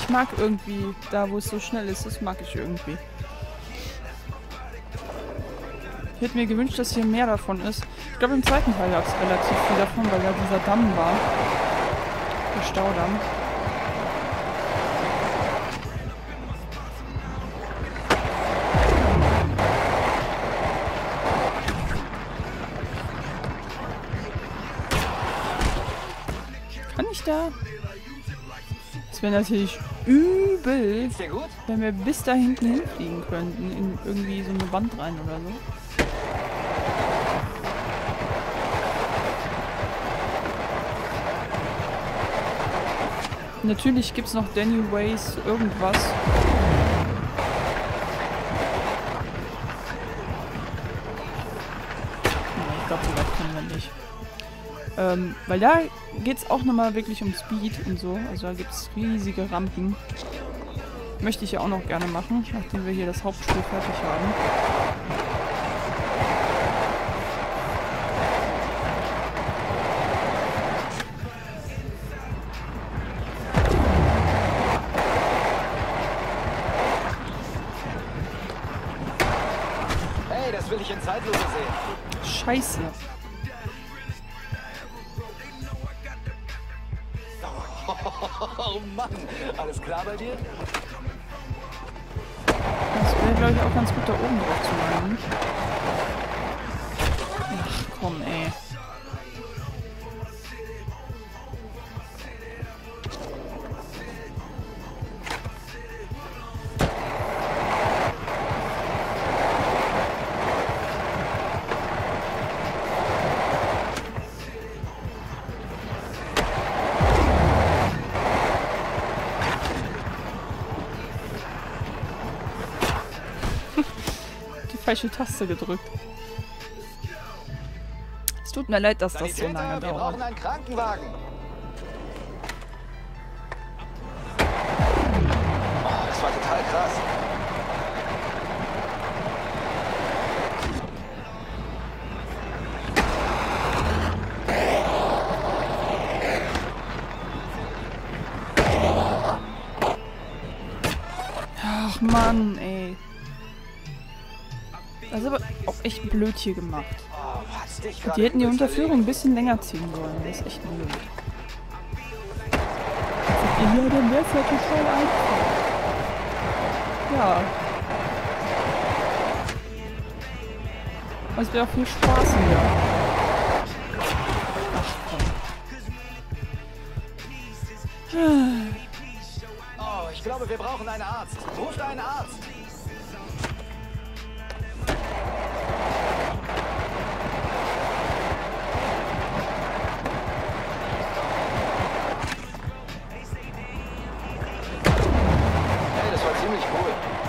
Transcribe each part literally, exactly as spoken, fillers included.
ich mag irgendwie, da wo es so schnell ist, das mag ich irgendwie. Ich hätte mir gewünscht, dass hier mehr davon ist. Ich glaube, im zweiten Teil gab es relativ viel davon, weil ja dieser Damm war. Der Staudamm. Kann ich da? Das wäre natürlich übel, wenn wir bis da hinten hinfliegen könnten. In irgendwie so eine Wand rein oder so. Natürlich gibt es noch Danny Ways irgendwas. Nee, ich glaube, so weit können wir nicht. Ähm, weil da geht es auch nochmal wirklich um Speed und so. Also da gibt es riesige Rampen. Möchte ich ja auch noch gerne machen, nachdem wir hier das Hauptspiel fertig haben. Hey, das will ich in Zeitlupe sehen. Scheiße. Oh Mann, alles klar bei dir? Das wäre, glaube ich, auch ganz gut, da oben drauf zu landen. Ach komm, ey. Falsche Taste gedrückt. Es tut mir leid, dass das so lange dauert. Wir brauchen einen Krankenwagen. Oh, das war total krass. Ach Mann, ey. Das ist aber auch echt blöd hier gemacht. Die hätten die Unterführung ein bisschen länger ziehen sollen. Das ist echt blöd. Ja, dann wäre es ja total einfach. Ja. Es wäre auch viel Spaß hier. Ach komm. Oh, ich glaube, wir brauchen einen Arzt. Ruft einen Arzt. Ziemlich cool.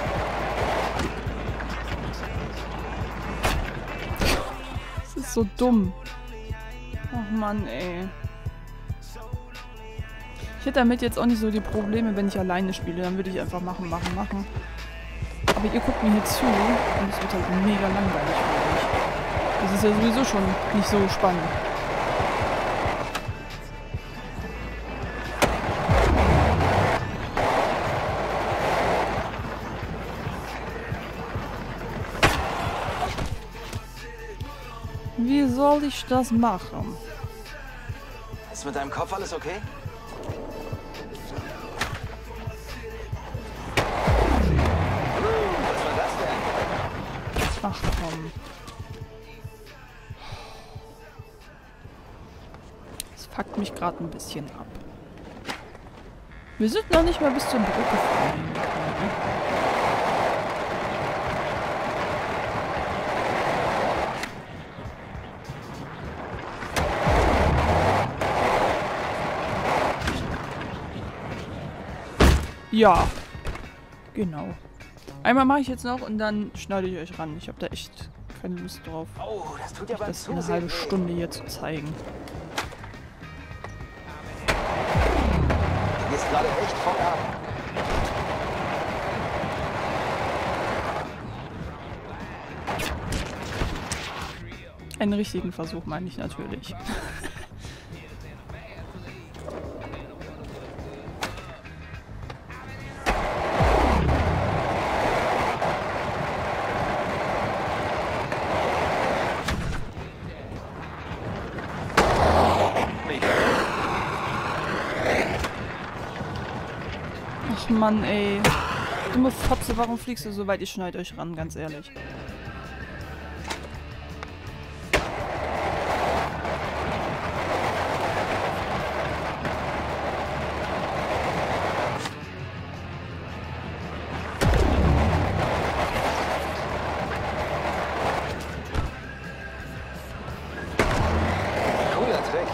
Das ist so dumm. Ach Mann, ey. Ich hätte damit jetzt auch nicht so die Probleme, wenn ich alleine spiele. Dann würde ich einfach machen, machen, machen. Aber ihr guckt mir hier zu und es wird halt mega langweilig für euch. Das ist ja sowieso schon nicht so spannend. Wie soll ich das machen? Ist mit deinem Kopf alles okay? Was war das denn? Ach komm. Das fuckt mich gerade ein bisschen ab. Wir sind noch nicht mal bis zur Brücke gefahren. Ja, genau. Einmal mache ich jetzt noch und dann schneide ich euch ran. Ich habe da echt keine Lust drauf, Oh, das tut ja euch das eine halbe Stunde hier zu zeigen. Du gehst gerade echt voll ab. Einen richtigen Versuch meine ich natürlich. Ach Mann, ey. Dumme Fotze, warum fliegst du so weit? Ich schneide euch ran, ganz ehrlich. Cooler Trick.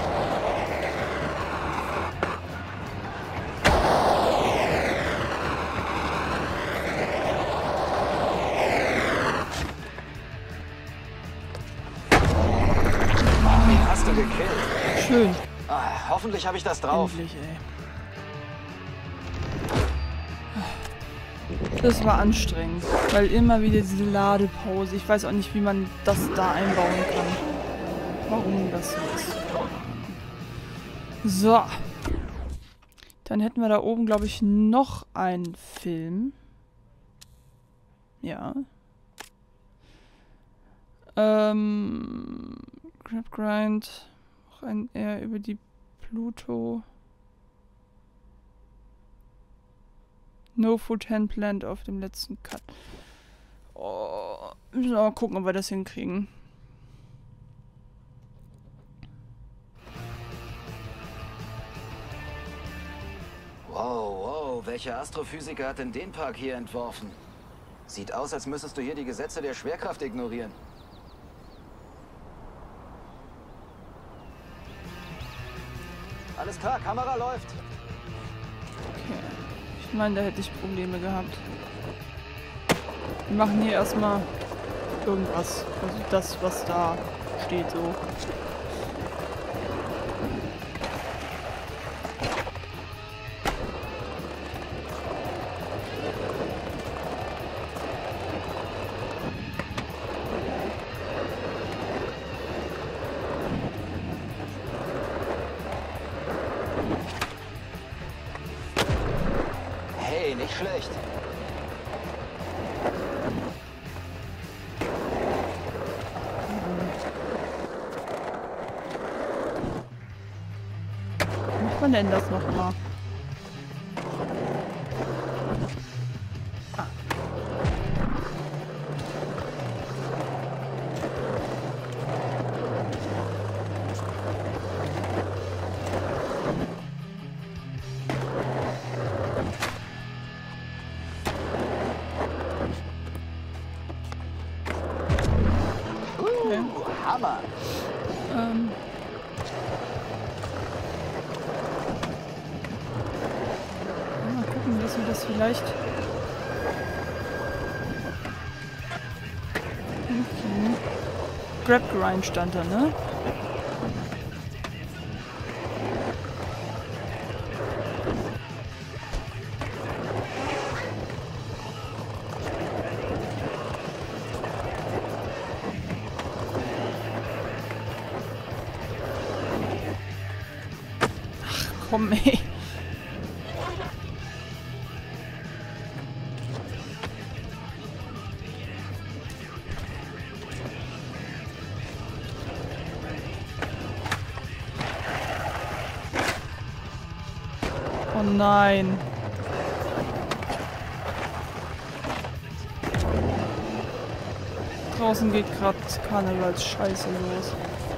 Hast du gekillt? Schön. Ah, hoffentlich habe ich das drauf. Endlich, ey. Das war anstrengend, weil immer wieder diese Ladepause. Ich weiß auch nicht, wie man das da einbauen kann. Warum das so ist. So. Dann hätten wir da oben, glaube ich, noch einen Film. Ja. Ähm... Grab Grind. Noch ein eher über die Pluto. No Food Hand Plant auf dem letzten Cut. Oh, müssen wir mal gucken, ob wir das hinkriegen. Wow, wow, welcher Astrophysiker hat denn den Park hier entworfen? Sieht aus, als müsstest du hier die Gesetze der Schwerkraft ignorieren. Alles klar, Kamera läuft. Okay. Ich meine, da hätte ich Probleme gehabt. Wir machen hier erstmal irgendwas. Also das, was da steht, so. Hey, nicht schlecht. Wie macht man denn das nochmal? Ah. Okay. Uh, Hammer. Ähm. Mal gucken, dass wir das vielleicht hinkriegen. Grab Grind stand da, ne? Ach komm, ey. Oh nein. Draußen geht gerade Karnevals Scheiße los.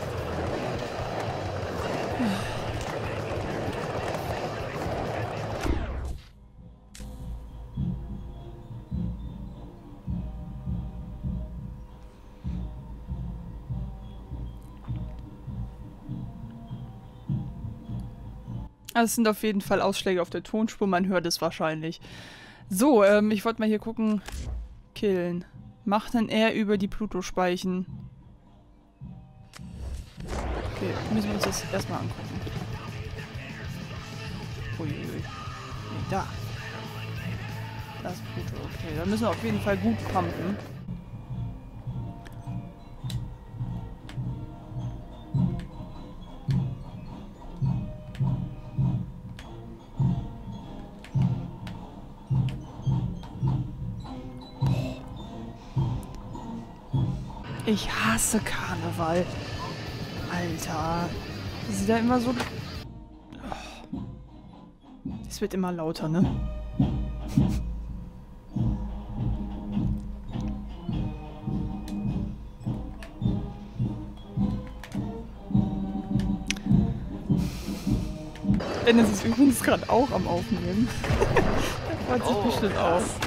Also es sind auf jeden Fall Ausschläge auf der Tonspur, man hört es wahrscheinlich. So, ähm, ich wollte mal hier gucken. Killen. Macht dann eher über die Pluto-Speichen. Okay, müssen wir uns das erstmal angucken. Uiuiui. Nee, da. Das ist Pluto, okay. Da müssen wir auf jeden Fall gut pumpen. Ich hasse Karneval. Alter. Das ist ja immer so... Es wird immer lauter, ne? Dennis ist übrigens gerade auch am Aufnehmen. Der freut sich Oh, bestimmt krass. auch.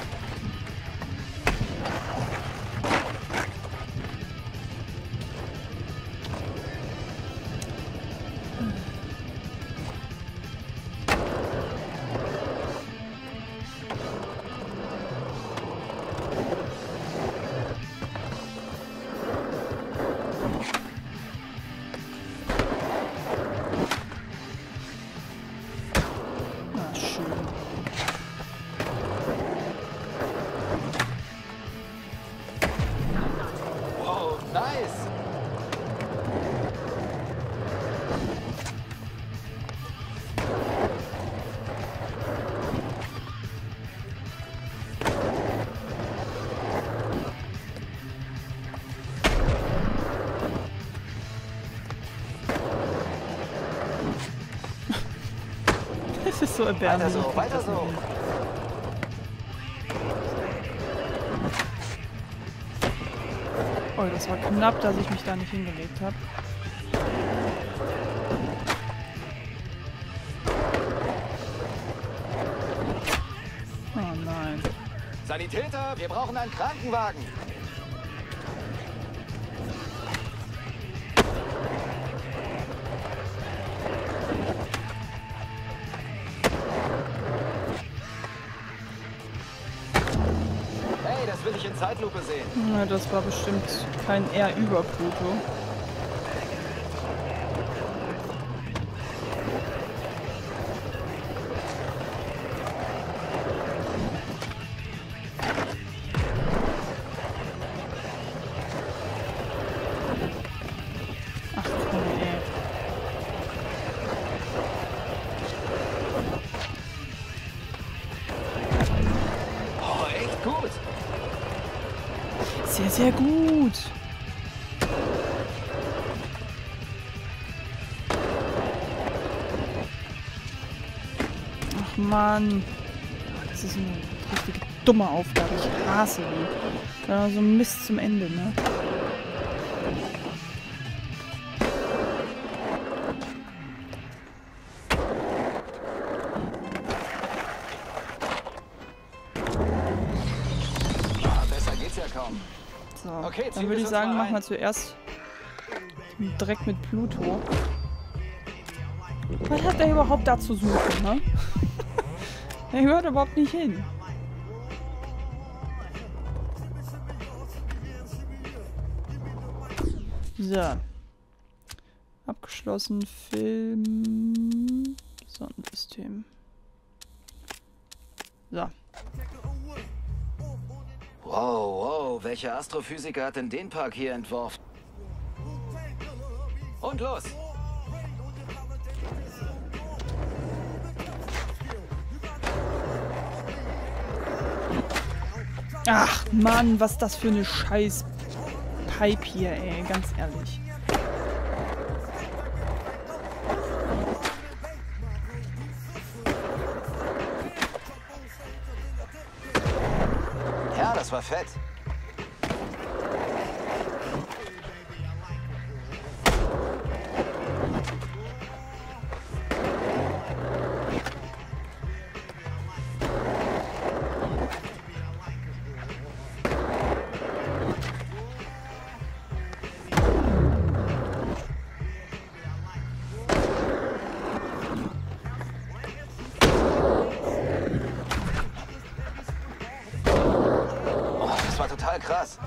Na, schön. Wow, nice. Das ist so Weiter erbärmlich. so, weiter so. Oh, das war knapp, dass ich mich da nicht hingelegt habe. Oh nein. Sanitäter, wir brauchen einen Krankenwagen. Hey, das will ich in Zeitlupe sehen. Na, das war bestimmt kein R über Pluto. Ach komm, ey. Oh, echt gut. Sehr, sehr gut. Ach Mann. Das ist eine richtig dumme Aufgabe. Ich hasse die. Ja, so Mist zum Ende, ne? Ah, besser geht's ja kaum. So, Okay, ziehen dann wir würde ich uns sagen, mal machen wir rein. zuerst den Dreck mit Pluto. Was hat der überhaupt da zu suchen, ne? Der hört überhaupt nicht hin. So. Abgeschlossen. Film. Sonnensystem. So. Wow, wow, welcher Astrophysiker hat denn den Park hier entworfen? Und los! Ach Mann, was das für eine scheiß Pipe hier, ey. Ganz ehrlich. Ja, das war fett. Oh, das war total krass.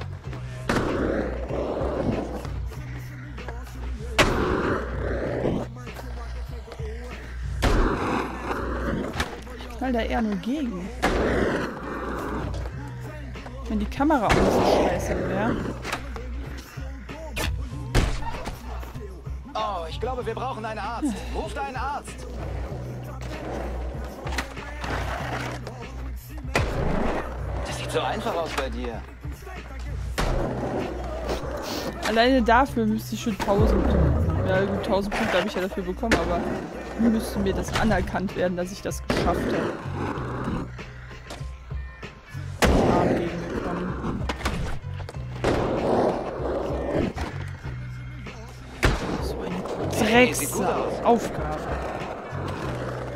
Weil da eher nur gegen. Wenn die Kamera auch nicht so scheiße wäre. Oh, ich glaube, wir brauchen einen Arzt. Ruft einen Arzt. Das sieht so einfach aus bei dir. Alleine dafür müsste ich schon tausend. Ja gut, tausend Punkte habe ich ja dafür bekommen, aber müsste mir das anerkannt werden, dass ich das geschafft habe. Arm gegengekommen. So eine Hey, sieht gut Drecksaufgabe. aus.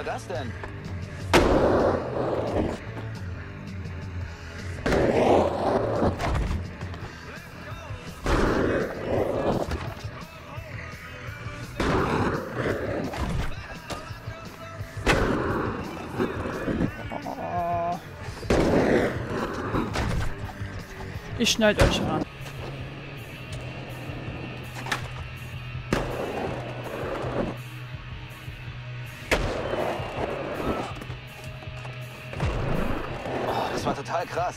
das denn? Oh. Ich schneid euch ran. Das war total krass.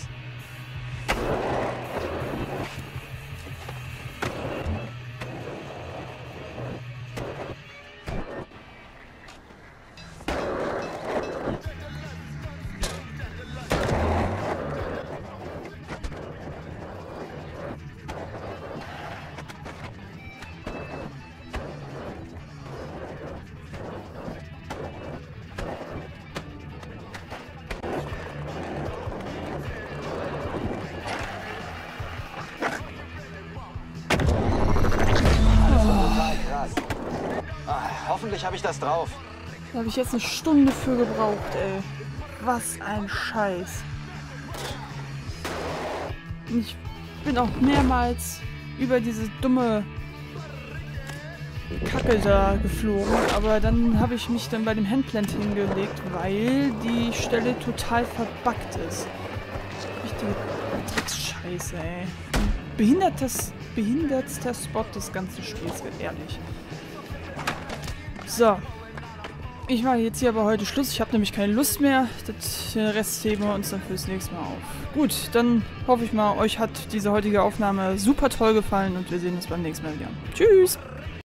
Hoffentlich habe ich das drauf. Da habe ich jetzt eine Stunde für gebraucht, ey. Was ein Scheiß. Ich bin auch mehrmals über diese dumme Kacke da geflogen, aber dann habe ich mich dann bei dem Handplant hingelegt, weil die Stelle total verbuggt ist. Richtige Drecksscheiße, ey. Behindertes, behindertster Spot des ganzen Spiels, ehrlich. So. Ich mache jetzt hier aber heute Schluss. Ich habe nämlich keine Lust mehr. Das, den Rest heben wir uns dann fürs nächste Mal auf. Gut, dann hoffe ich mal, euch hat diese heutige Aufnahme super toll gefallen und wir sehen uns beim nächsten Mal wieder. Tschüss!